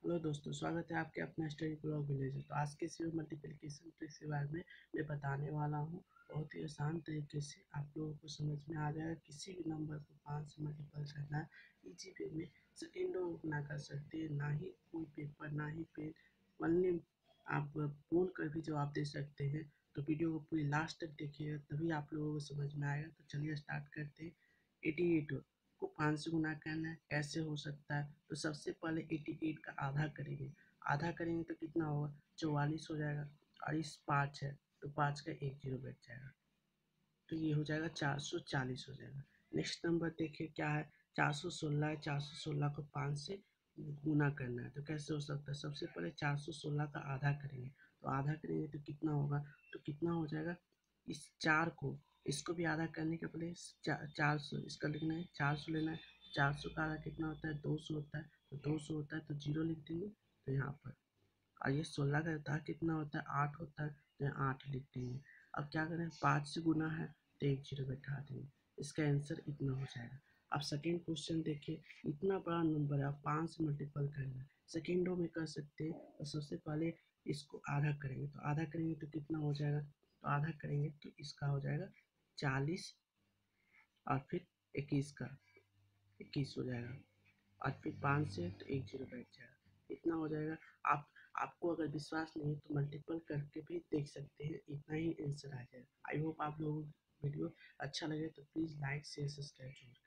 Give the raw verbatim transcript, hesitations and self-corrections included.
Hello दोस्तों, स्वागत है आपके अपना स्टडी ब्लॉग विलेज। तो आज के इस मल्टीप्लिकेशन ट्रिक्स के बारे में मैं बताने वाला हूँ। बहुत ही आसान तरीके से आप लोगों को समझ में आ जाएगा। किसी भी नंबर को पाँच से मल्टीपल करना है इजी वे में, सेकेंडों में ना कर सकते हैं, ना ही कोई पेपर ना ही पेन, ओनली आप बोल कर भी जवाब दे सकते हैं। तो वीडियो को पूरी लास्ट तक देखिएगा, तभी आप लोगों को समझ में आएगा। तो चलिए स्टार्ट करते हैं। एटी एट को पाँच से गुना करना है, कैसे हो सकता है? तो सबसे पहले अठासी का आधा करेंगे। आधा करेंगे तो कितना होगा? चौवालीस हो जाएगा। और इस पाँच है तो पाँच का एक जीरो बैठ जाएगा, तो ये हो जाएगा चार सौ चालीस हो जाएगा। नेक्स्ट नंबर देखिए क्या है, चार सौ सोलह है। चार सौ सोलह को पाँच से गुना करना है, तो कैसे हो सकता है? सबसे पहले चार सौ सोलह का आधा करेंगे। तो आधा करेंगे तो कितना होगा? तो कितना हो जाएगा? इस चार को, इसको भी आधा करने के पहले चार सौ इसका लिखना है, चार सौ लेना है। चार सौ का आधा कितना होता है? दो सौ होता है। तो दो सौ होता है तो जीरो लिख देंगे। तो यहाँ पर, और ये सोलह का होता है कितना होता है? आठ होता है। तो यहाँ आठ लिख देंगे। अब क्या करें? पाँच से गुना है तो एक जीरो बैठा देंगे। इसका आंसर इतना हो जाएगा। अब सेकेंड क्वेश्चन देखिए, इतना बड़ा नंबर है, आप पाँच से मल्टीपल करना है, सेकेंडों में कर सकते हैं। तो सबसे पहले इसको आधा करेंगे। तो आधा करेंगे तो कितना हो जाएगा? तो आधा करेंगे तो इसका हो जाएगा चालीस, और फिर इक्कीस का इक्कीस हो जाएगा। और फिर पाँच से तो एक जीरो बैठ जाएगा, इतना हो जाएगा। आप आपको अगर विश्वास नहीं है तो मल्टीपल करके भी देख सकते हैं, इतना ही आंसर आ जाएगा। आई होप आप लोगों को वीडियो अच्छा लगे तो प्लीज़ लाइक शेयर सब्सक्राइब जरूर।